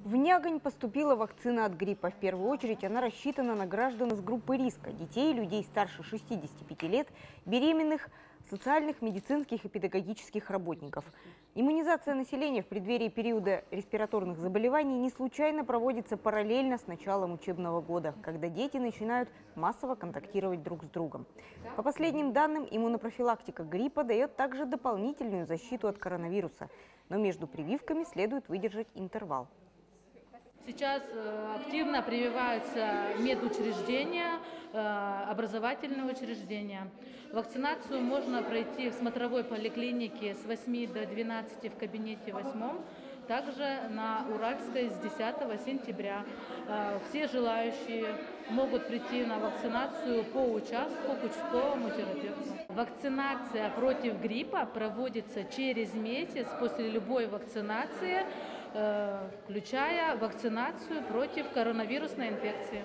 В Нягань поступила вакцина от гриппа. В первую очередь она рассчитана на граждан из группы риска – детей, людей старше 65 лет, беременных, социальных, медицинских и педагогических работников. Иммунизация населения в преддверии периода респираторных заболеваний не случайно проводится параллельно с началом учебного года, когда дети начинают массово контактировать друг с другом. По последним данным, иммунопрофилактика гриппа дает также дополнительную защиту от коронавируса. Но между прививками следует выдержать интервал. Сейчас активно прививаются медучреждения, образовательные учреждения. Вакцинацию можно пройти в смотровой поликлинике с 8 до 12 в кабинете 8, также на Уральской с 10 сентября. Все желающие могут прийти на вакцинацию по участку к участковому терапевту. Вакцинация против гриппа проводится через месяц после любой вакцинации, включая вакцинацию против коронавирусной инфекции.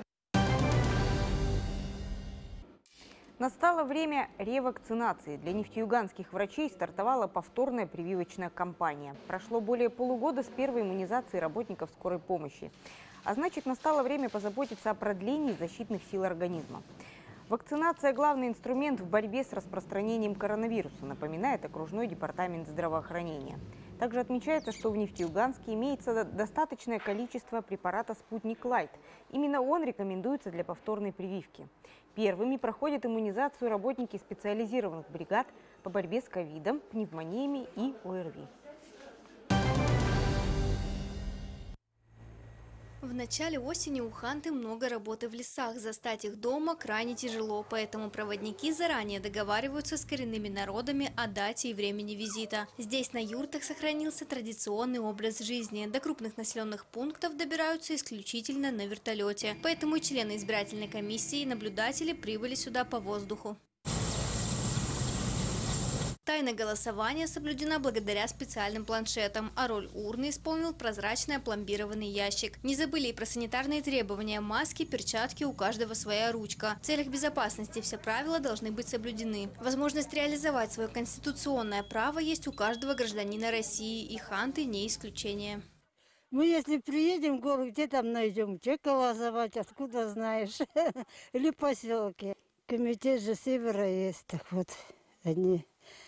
Настало время ревакцинации. Для нефтеюганских врачей стартовала повторная прививочная кампания. Прошло более полугода с первой иммунизации работников скорой помощи. А значит, настало время позаботиться о продлении защитных сил организма. Вакцинация – главный инструмент в борьбе с распространением коронавируса, напоминает окружной департамент здравоохранения. Также отмечается, что в Нефтеюганске имеется достаточное количество препарата «Спутник Лайт». Именно он рекомендуется для повторной прививки. Первыми проходят иммунизацию работники специализированных бригад по борьбе с ковидом, пневмониями и ОРВИ. В начале осени у Ханты много работы в лесах. Застать их дома крайне тяжело, поэтому проводники заранее договариваются с коренными народами о дате и времени визита. Здесь на юртах сохранился традиционный образ жизни. До крупных населенных пунктов добираются исключительно на вертолете. Поэтому и члены избирательной комиссии и наблюдатели прибыли сюда по воздуху. Тайна голосования соблюдена благодаря специальным планшетам, а роль урны исполнил прозрачный опломбированный ящик. Не забыли и про санитарные требования: маски, перчатки, у каждого своя ручка. В целях безопасности все правила должны быть соблюдены. Возможность реализовать свое конституционное право есть у каждого гражданина России, и Ханты не исключение. Мы, если приедем в город, где там найдем, где голосовать, откуда знаешь, или поселки. Комитет же Севера есть, так вот они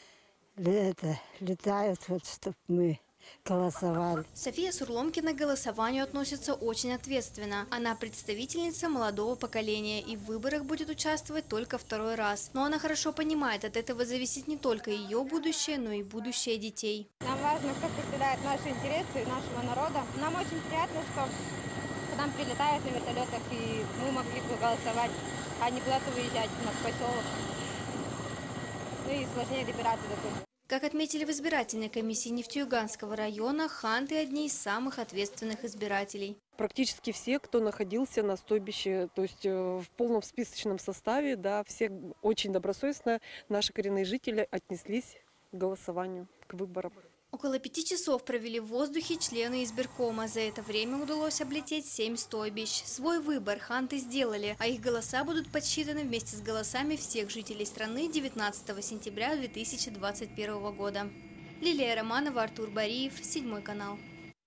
летают, вот, чтобы мы голосовали. София Сурломкина к голосованию относится очень ответственно. Она представительница молодого поколения и в выборах будет участвовать только второй раз. Но она хорошо понимает, от этого зависит не только ее будущее, но и будущее детей. Нам важно, кто представляет наши интересы и нашего народа. Нам очень приятно, что к нам прилетают на вертолетах, и мы могли бы голосовать, а не куда-то выезжать в поселок. Ну и сложнее добираться до туда. Как отметили в избирательной комиссии Нефтеюганского района, Ханты – одни из самых ответственных избирателей. Практически все, кто находился на стойбище, то есть в полном списочном составе, да, все очень добросовестно, наши коренные жители отнеслись к голосованию, к выборам. Около 5 часов провели в воздухе члены избиркома. За это время удалось облететь 7 стойбищ. Свой выбор Ханты сделали, а их голоса будут подсчитаны вместе с голосами всех жителей страны 19 сентября 2021 года. Лилия Романова, Артур Бариев, 7 канал.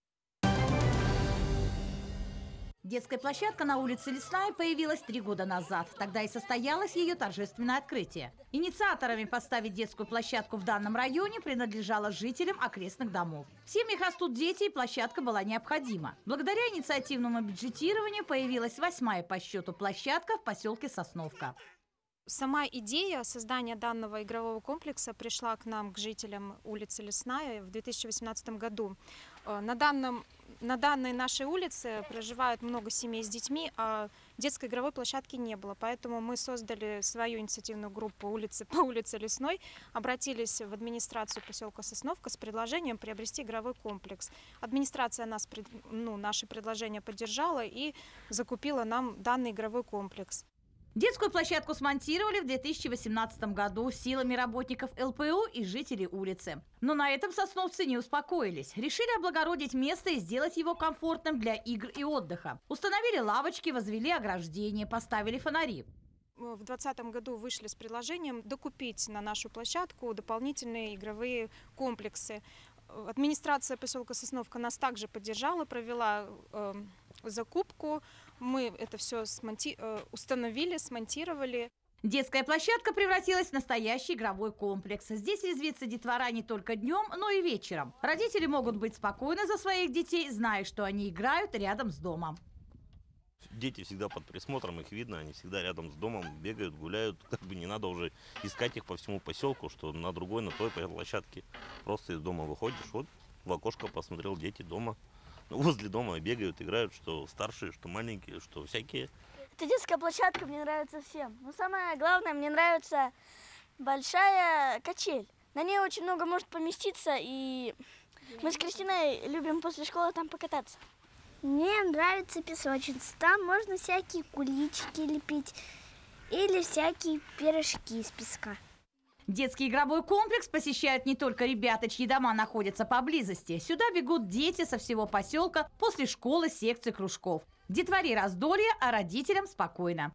Детская площадка на улице Лесная появилась 3 года назад. Тогда и состоялось ее торжественное открытие. Инициаторами поставить детскую площадку в данном районе принадлежало жителям окрестных домов. В семьях растут дети, и площадка была необходима. Благодаря инициативному бюджетированию появилась 8-я по счету площадка в поселке Сосновка. Сама идея создания данного игрового комплекса пришла к нам, к жителям улицы Лесная, в 2018 году. На данной нашей улице проживает много семей с детьми, а детской игровой площадки не было. Поэтому мы создали свою инициативную группу по улице Лесной, обратились в администрацию поселка Сосновка с предложением приобрести игровой комплекс. Администрация наше предложение поддержала и закупила нам данный игровой комплекс. Детскую площадку смонтировали в 2018 году силами работников ЛПУ и жителей улицы. Но на этом сосновцы не успокоились. Решили облагородить место и сделать его комфортным для игр и отдыха. Установили лавочки, возвели ограждения, поставили фонари. В 2020 году вышли с предложением докупить на нашу площадку дополнительные игровые комплексы. Администрация поселка Сосновка нас также поддержала, провела закупку. Мы это все установили, смонтировали. Детская площадка превратилась в настоящий игровой комплекс. Здесь резвится детвора не только днем, но и вечером. Родители могут быть спокойны за своих детей, зная, что они играют рядом с домом. Дети всегда под присмотром, их видно, они всегда рядом с домом бегают, гуляют. Как бы не надо уже искать их по всему поселку, что на другой, на той площадке. Просто из дома выходишь, вот в окошко посмотрел, дети дома. Возле дома бегают, играют, что старшие, что маленькие, что всякие. Эта детская площадка мне нравится всем. Но самое главное, мне нравится большая качель. На ней очень много может поместиться, и мы с Кристиной любим после школы там покататься. Мне нравится песочница. Там можно всякие куличики лепить или всякие пирожки из песка. Детский игровой комплекс посещают не только ребята, чьи дома находятся поблизости. Сюда бегут дети со всего поселка после школы, секций, кружков. Детворе раздолье, а родителям спокойно.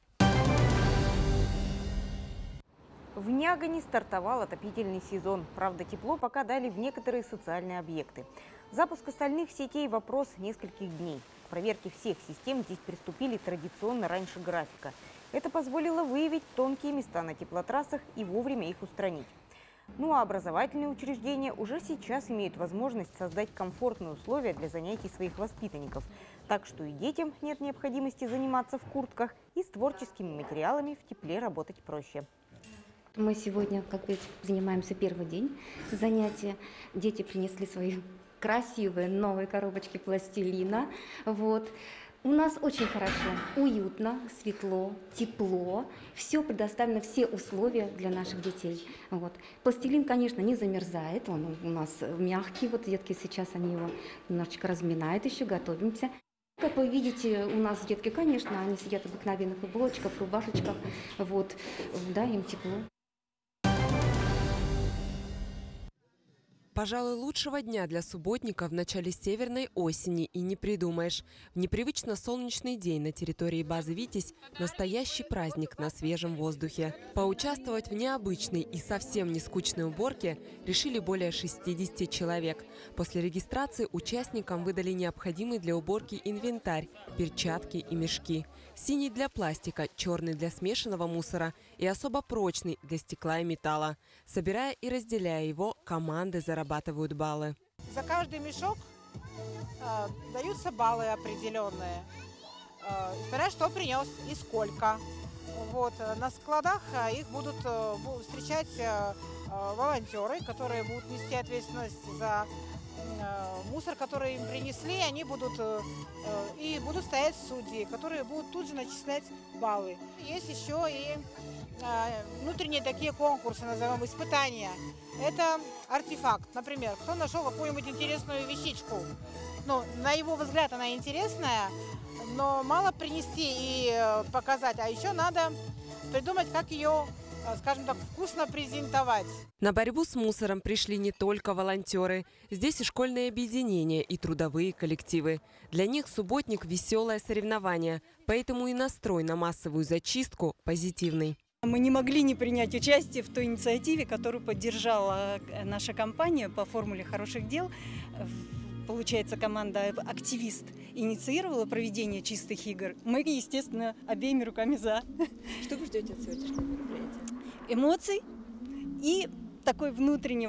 В Нягане стартовал отопительный сезон. Правда, тепло пока дали в некоторые социальные объекты. Запуск остальных сетей – вопрос нескольких дней. К проверке всех систем здесь приступили традиционно раньше графика. Это позволило выявить тонкие места на теплотрассах и вовремя их устранить. Ну а образовательные учреждения уже сейчас имеют возможность создать комфортные условия для занятий своих воспитанников. Так что и детям нет необходимости заниматься в куртках, и с творческими материалами в тепле работать проще. Мы сегодня, как бы, занимаемся первый день занятия. Дети принесли свои красивые новые коробочки пластилина. Вот. У нас очень хорошо, уютно, светло, тепло. Все предоставлено, все условия для наших детей. Вот. Пластилин, конечно, не замерзает, он у нас мягкий. Вот детки сейчас они его немножечко разминают, еще готовимся. Как вы видите, у нас детки, конечно, они сидят в обыкновенных футболочках, рубашечках. Вот. Да, им тепло. Пожалуй, лучшего дня для субботника в начале северной осени и не придумаешь. В непривычно солнечный день на территории базы «Витязь» настоящий праздник на свежем воздухе. Поучаствовать в необычной и совсем не скучной уборке решили более 60 человек. После регистрации участникам выдали необходимый для уборки инвентарь – перчатки и мешки. Синий для пластика, черный для смешанного мусора и особо прочный для стекла и металла. Собирая и разделяя его, команды зарабатывают баллы. За каждый мешок даются баллы определенные, смотря что принес и сколько. Вот. На складах их будут встречать волонтеры, которые будут нести ответственность за мусор, который им принесли, они будут стоять судьи, которые будут тут же начислять баллы. Есть еще и внутренние такие конкурсы, назовем, испытания. Это артефакт, например, кто нашел какую-нибудь интересную вещичку. Ну, на его взгляд она интересная, но мало принести и показать, а еще надо придумать, как ее, скажем так, вкусно презентовать. На борьбу с мусором пришли не только волонтеры. Здесь и школьные объединения, и трудовые коллективы. Для них субботник – веселое соревнование, поэтому и настрой на массовую зачистку позитивный. Мы не могли не принять участие в той инициативе, которую поддержала наша компания по формуле хороших дел. Получается, команда «Активист» инициировала проведение чистых игр. Мы, естественно, обеими руками за. Что вы ждете от сегодняшнего мероприятия? Эмоций и такой внутренней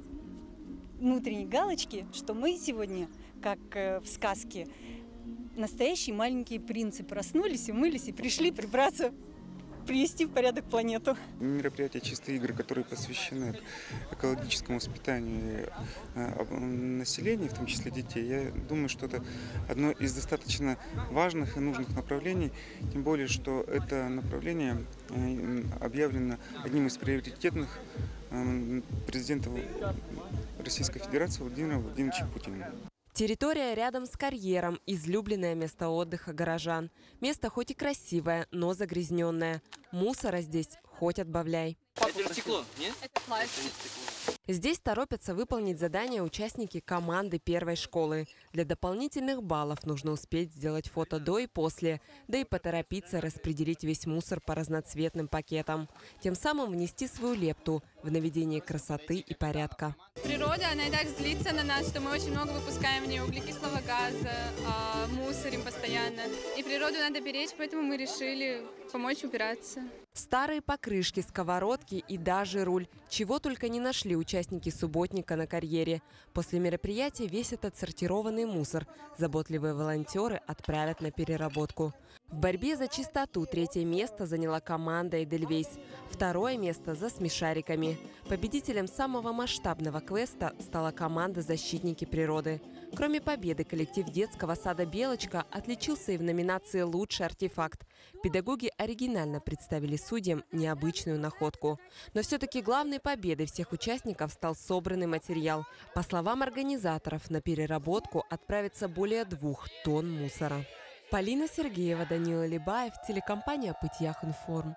галочки, что мы сегодня, как в сказке, настоящие маленькие принцы проснулись, умылись и пришли прибраться, привести в порядок планету. Мероприятия «Чистые игры», которые посвящены экологическому воспитанию населения, в том числе детей, я думаю, что это одно из достаточно важных и нужных направлений, тем более, что это направление объявлено одним из приоритетных президента Российской Федерации Владимира Владимировича Путина. Территория рядом с карьером – излюбленное место отдыха горожан. Место хоть и красивое, но загрязненное. Мусора здесь хоть отбавляй. Это стекло, нет? Это пластик. Здесь торопятся выполнить задания участники команды первой школы. Для дополнительных баллов нужно успеть сделать фото до и после, да и поторопиться распределить весь мусор по разноцветным пакетам. Тем самым внести свою лепту в наведение красоты и порядка. Природа, она и так злится на нас, что мы очень много выпускаем в нее углекислого газа, мусорим постоянно. И природу надо беречь, поэтому мы решили помочь убираться. Старые покрышки, сковородки и даже руль. Чего только не нашли участники субботника на карьере. После мероприятия весь этот сортированный мусор заботливые волонтеры отправят на переработку. В борьбе за чистоту 3-е место заняла команда «Эдельвейс». 2-е место за смешариками. Победителем самого масштабного квеста стала команда «Защитники природы». Кроме победы, коллектив детского сада «Белочка» отличился и в номинации «Лучший артефакт». Педагоги оригинально представили судьям необычную находку. Но все-таки главной победой всех участников стал собранный материал. По словам организаторов, на переработку отправится более 2 тонн мусора. Полина Сергеева, Данила Либаев, телекомпания «Пытьях-Информ».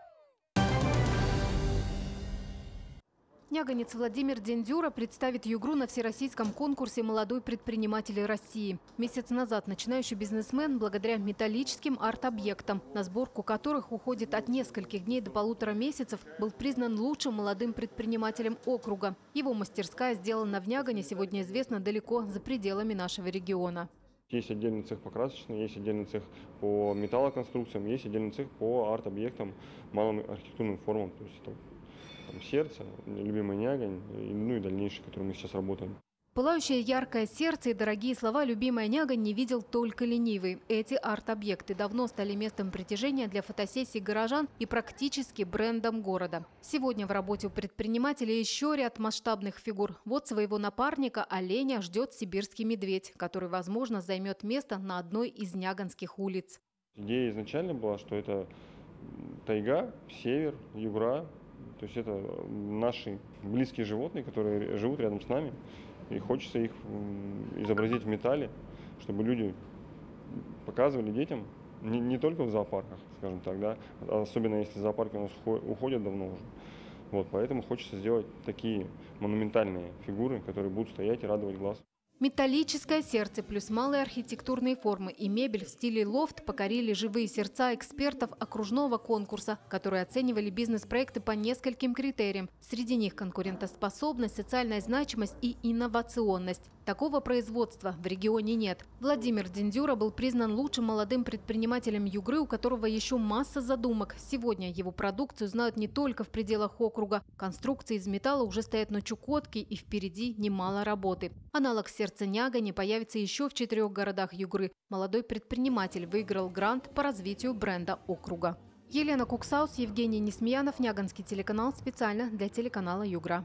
Няганец Владимир Дендюра представит Югру на всероссийском конкурсе «Молодой предприниматель России». Месяц назад начинающий бизнесмен, благодаря металлическим арт-объектам, на сборку которых уходит от нескольких дней до 1,5 месяцев, был признан лучшим молодым предпринимателем округа. Его мастерская сделана в Нягане, сегодня известна далеко за пределами нашего региона. Есть отдельный цех по красочной, есть отдельный цех по металлоконструкциям, есть отдельный цех по арт-объектам, малым архитектурным формам. То есть это сердце, любимый Нягань, ну и дальнейшие, которые мы сейчас работаем. Пылающее яркое сердце и дорогие слова «любимая Нягань» не видел только ленивый. Эти арт-объекты давно стали местом притяжения для фотосессий горожан и практически брендом города. Сегодня в работе у предпринимателя еще ряд масштабных фигур. Вот своего напарника оленя ждет сибирский медведь, который, возможно, займет место на одной из няганских улиц. Идея изначально была, что это тайга, север, югра. То есть это наши близкие животные, которые живут рядом с нами. И хочется их изобразить в металле, чтобы люди показывали детям, не только в зоопарках, скажем так, да, особенно если зоопарки у нас уходят давно уже. Вот, поэтому хочется сделать такие монументальные фигуры, которые будут стоять и радовать глаз. Металлическое сердце плюс малые архитектурные формы и мебель в стиле лофт покорили живые сердца экспертов окружного конкурса, которые оценивали бизнес-проекты по нескольким критериям. Среди них конкурентоспособность, социальная значимость и инновационность. Такого производства в регионе нет. Владимир Дендюра был признан лучшим молодым предпринимателем Югры, у которого еще масса задумок. Сегодня его продукцию знают не только в пределах округа. Конструкции из металла уже стоят на Чукотке, и впереди немало работы. Аналог сердца Нягани появится еще в 4 городах Югры. Молодой предприниматель выиграл грант по развитию бренда округа. Елена Куксаус, Евгений Несмеянов, Няганский телеканал, специально для телеканала Югра.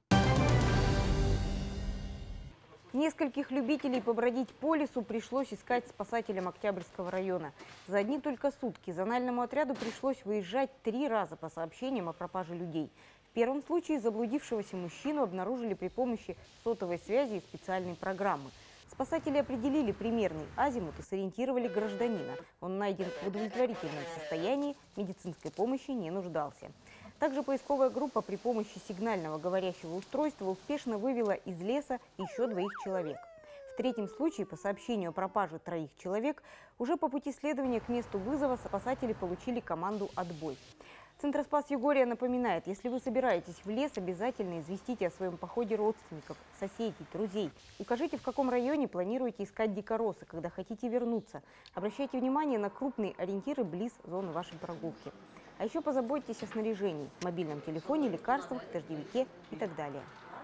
Нескольких любителей побродить по лесу пришлось искать спасателям Октябрьского района. За одни только сутки зональному отряду пришлось выезжать 3 раза по сообщениям о пропаже людей. В первом случае заблудившегося мужчину обнаружили при помощи сотовой связи и специальной программы. Спасатели определили примерный азимут и сориентировали гражданина. Он найден в удовлетворительном состоянии, медицинской помощи не нуждался. Также поисковая группа при помощи сигнального говорящего устройства успешно вывела из леса еще 2 человек. В 3-м случае, по сообщению о пропаже 3 человек, уже по пути следования к месту вызова спасатели получили команду «Отбой». Центр Спас-Югория напоминает, если вы собираетесь в лес, обязательно известите о своем походе родственников, соседей, друзей. Укажите, в каком районе планируете искать дикоросы, когда хотите вернуться. Обращайте внимание на крупные ориентиры близ зоны вашей прогулки. А еще позаботьтесь о снаряжении, мобильном телефоне, лекарствах, дождевике и так далее.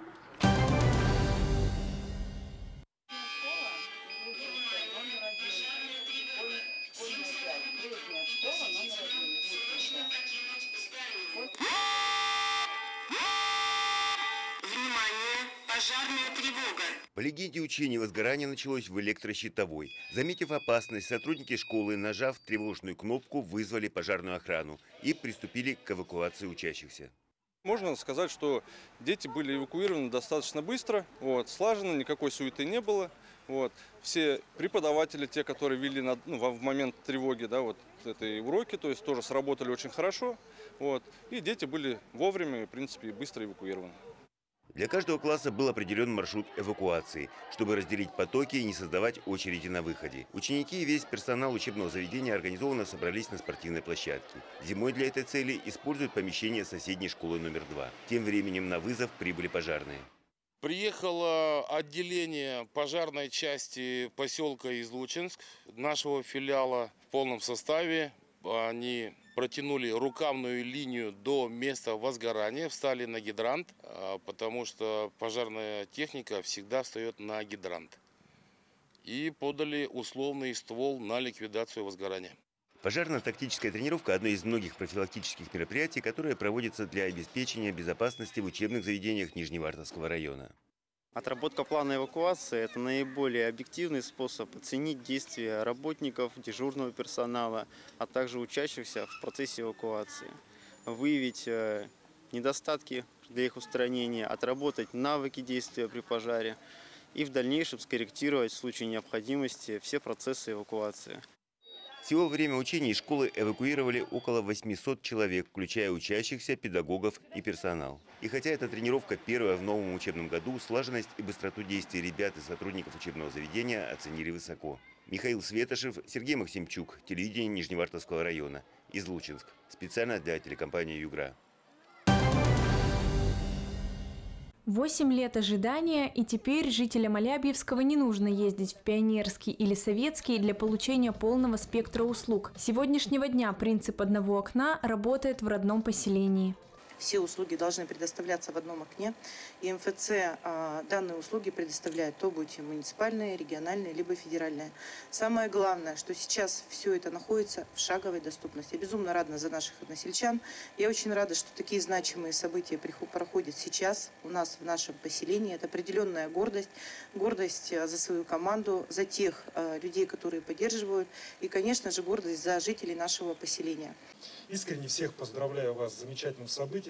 Пожарная тревога. По легенде учения возгорание началось в электрощитовой. Заметив опасность, сотрудники школы, нажав тревожную кнопку, вызвали пожарную охрану и приступили к эвакуации учащихся. Можно сказать, что дети были эвакуированы достаточно быстро, слаженно, никакой суеты не было. Все преподаватели, те, которые вели в момент тревоги, эти уроки, то есть тоже сработали очень хорошо. И дети были вовремя, в принципе, быстро эвакуированы. Для каждого класса был определен маршрут эвакуации, чтобы разделить потоки и не создавать очереди на выходе. Ученики и весь персонал учебного заведения организованно собрались на спортивной площадке. Зимой для этой цели используют помещение соседней школы номер 2. Тем временем на вызов прибыли пожарные. Приехало отделение пожарной части поселка Излучинск, нашего филиала в полном составе. Они протянули рукавную линию до места возгорания, встали на гидрант, потому что пожарная техника всегда встает на гидрант. И подали условный ствол на ликвидацию возгорания. Пожарно-тактическая тренировка – одно из многих профилактических мероприятий, которые проводятся для обеспечения безопасности в учебных заведениях Нижневартовского района. Отработка плана эвакуации – это наиболее объективный способ оценить действия работников, дежурного персонала, а также учащихся в процессе эвакуации. Выявить недостатки для их устранения, отработать навыки действия при пожаре и в дальнейшем скорректировать в случае необходимости все процессы эвакуации. Всего во время учений из школы эвакуировали около 800 человек, включая учащихся, педагогов и персонал. И хотя эта тренировка первая в новом учебном году, слаженность и быстроту действий ребят и сотрудников учебного заведения оценили высоко. Михаил Светошев, Сергей Максимчук, телевидение Нижневартовского района, Излучинск. Специально для телекомпании «Югра». 8 лет ожидания, и теперь жителям Алябьевского не нужно ездить в Пионерский или Советский для получения полного спектра услуг. С сегодняшнего дня принцип одного окна работает в родном поселении. Все услуги должны предоставляться в одном окне. И МФЦ данные услуги предоставляет, то будь муниципальные, региональные, либо федеральные. Самое главное, что сейчас все это находится в шаговой доступности. Я безумно рада за наших односельчан. Я очень рада, что такие значимые события проходят сейчас у нас в нашем поселении. Это определенная гордость. Гордость за свою команду, за тех людей, которые поддерживают. И, конечно же, гордость за жителей нашего поселения. Искренне всех поздравляю вас с замечательным событием.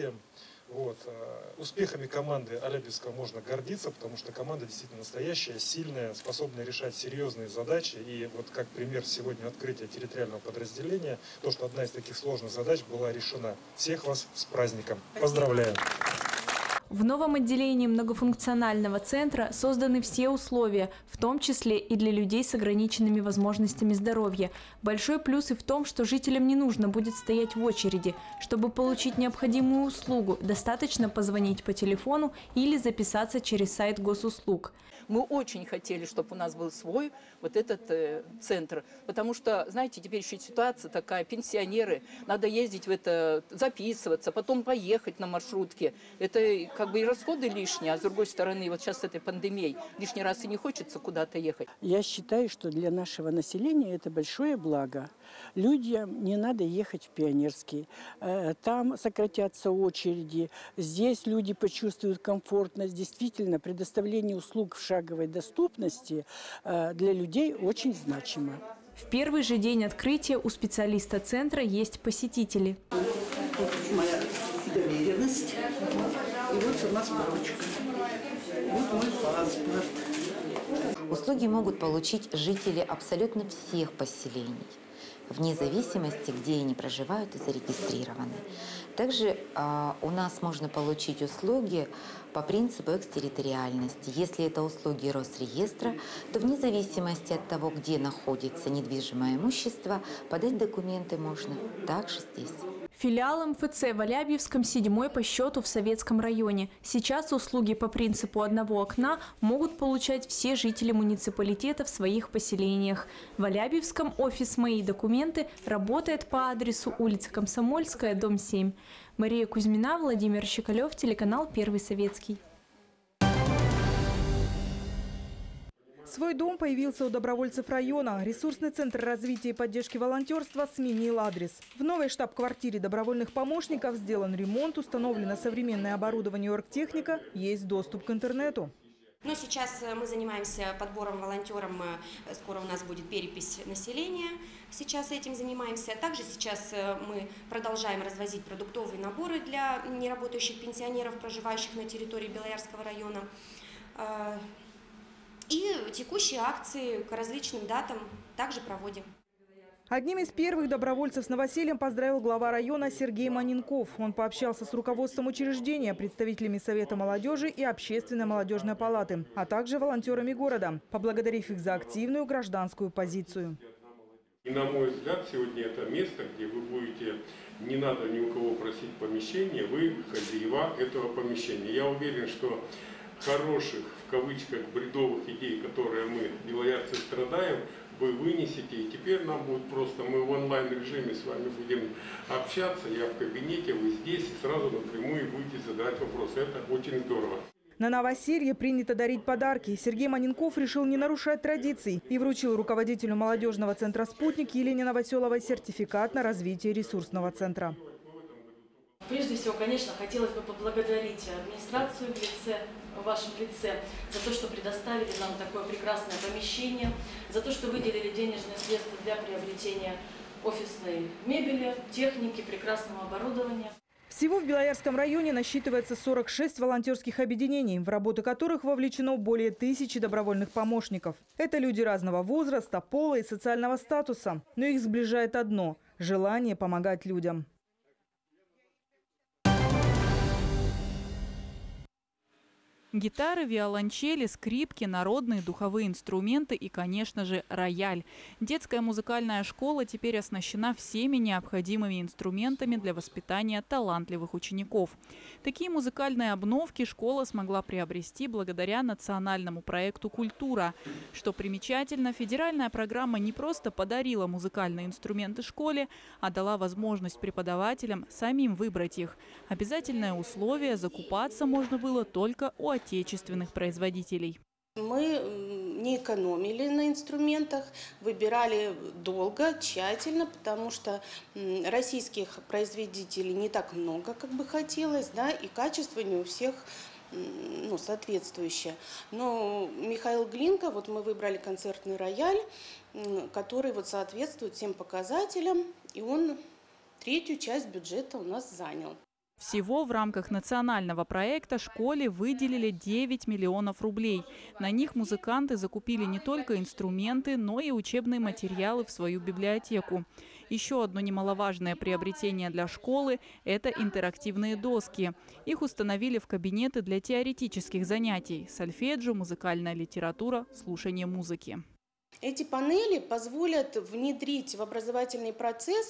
Успехами команды Алябьевского можно гордиться, потому что команда действительно настоящая, сильная, способная решать серьезные задачи. И вот как пример сегодня открытия территориального подразделения, то, что одна из таких сложных задач была решена. Всех вас с праздником. Поздравляю! В новом отделении многофункционального центра созданы все условия, в том числе и для людей с ограниченными возможностями здоровья. Большой плюс и в том, что жителям не нужно будет стоять в очереди. Чтобы получить необходимую услугу, достаточно позвонить по телефону или записаться через сайт госуслуг. Мы очень хотели, чтобы у нас был свой вот этот центр, потому что, знаете, теперь еще ситуация такая, пенсионеры, надо ездить в это, записываться, потом поехать на маршрутке. Это как бы и расходы лишние, а с другой стороны, вот сейчас с этой пандемией лишний раз и не хочется куда-то ехать. Я считаю, что для нашего населения это большое благо. Людям не надо ехать в Пионерский, там сократятся очереди, здесь люди почувствуют комфортность. Действительно, предоставление услуг в шаговой доступности для людей очень значимо. В первый же день открытия у специалиста центра есть посетители. Вот моя доверенность, и вот сама справочка, вот мой паспорт. Услуги могут получить жители абсолютно всех поселений, вне зависимости, где они проживают и зарегистрированы. Также у нас можно получить услуги по принципу экстерриториальности. Если это услуги Росреестра, то вне зависимости от того, где находится недвижимое имущество, подать документы можно также здесь. Филиал МФЦ в Алябьевском 7-й по счету в Советском районе. Сейчас услуги по принципу одного окна могут получать все жители муниципалитета в своих поселениях. В Алябьевском офис «Мои документы» работает по адресу улица Комсомольская, дом 7. Мария Кузьмина, Владимир Щекалев, телеканал «Первый советский». Свой дом появился у добровольцев района. Ресурсный центр развития и поддержки волонтерства сменил адрес. В новой штаб-квартире добровольных помощников сделан ремонт, установлено современное оборудование и оргтехника, есть доступ к интернету. Но сейчас мы занимаемся подбором волонтеров, скоро у нас будет перепись населения, сейчас этим занимаемся. Также сейчас мы продолжаем развозить продуктовые наборы для неработающих пенсионеров, проживающих на территории Белоярского района. И текущие акции к различным датам также проводим. Одним из первых добровольцев с новосельем поздравил глава района Сергей Маненков. Он пообщался с руководством учреждения, представителями Совета молодежи и Общественной молодежной палаты, а также волонтерами города, поблагодарив их за активную гражданскую позицию. И, на мой взгляд, сегодня это место, где вы будете, не надо ни у кого просить помещение, вы хозяева этого помещения. Я уверен, что хороших, в кавычках, бредовых идей, которые мы, белоярцы, страдаем, вы вынесете. И теперь нам будет просто, мы в онлайн-режиме с вами будем общаться, я в кабинете, вы здесь, и сразу напрямую будете задавать вопросы. Это очень здорово. На новоселье принято дарить подарки. Сергей Маненков решил не нарушать традиций и вручил руководителю молодежного центра «Спутник» Елене Новоселовой сертификат на развитие ресурсного центра. Прежде всего, конечно, хотелось бы поблагодарить администрацию в вашем лице за то, что предоставили нам такое прекрасное помещение, за то, что выделили денежные средства для приобретения офисной мебели, техники, прекрасного оборудования. Всего в Белоярском районе насчитывается 46 волонтерских объединений, в работу которых вовлечено более 1000 добровольных помощников. Это люди разного возраста, пола и социального статуса. Но их сближает одно – желание помогать людям. Гитары, виолончели, скрипки, народные духовые инструменты и, конечно же, рояль. Детская музыкальная школа теперь оснащена всеми необходимыми инструментами для воспитания талантливых учеников. Такие музыкальные обновки школа смогла приобрести благодаря национальному проекту «Культура». Что примечательно, федеральная программа не просто подарила музыкальные инструменты школе, а дала возможность преподавателям самим выбрать их. Обязательное условие – закупаться можно было только у отечественных производителей. Мы не экономили на инструментах, выбирали долго, тщательно, потому что российских производителей не так много, как бы хотелось, да, и качество не у всех соответствующее. Но Михаил Глинка, вот мы выбрали концертный рояль, который вот соответствует всем показателям, и он 1/3 часть бюджета у нас занял. Всего в рамках национального проекта школе выделили 9 миллионов рублей. На них музыканты закупили не только инструменты, но и учебные материалы в свою библиотеку. Еще одно немаловажное приобретение для школы – это интерактивные доски. Их установили в кабинеты для теоретических занятий – сольфеджио, музыкальная литература, слушание музыки. Эти панели позволят внедрить в образовательный процесс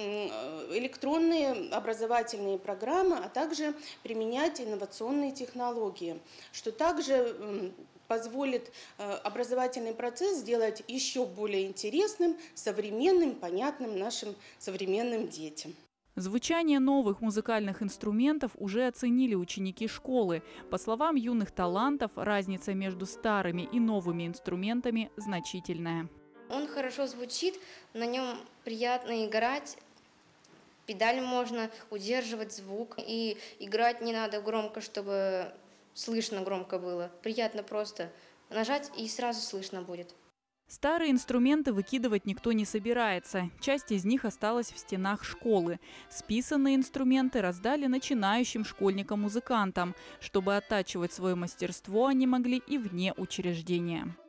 электронные образовательные программы, а также применять инновационные технологии, что также позволит образовательный процесс сделать еще более интересным, современным, понятным нашим современным детям. Звучание новых музыкальных инструментов уже оценили ученики школы. По словам юных талантов, разница между старыми и новыми инструментами значительная. Он хорошо звучит, на нем приятно играть, педаль можно удерживать звук, и играть не надо громко, чтобы слышно громко было. Приятно просто нажать, и сразу слышно будет. Старые инструменты выкидывать никто не собирается. Часть из них осталась в стенах школы. Списанные инструменты раздали начинающим школьникам-музыкантам. Чтобы оттачивать свое мастерство, они могли и вне учреждения.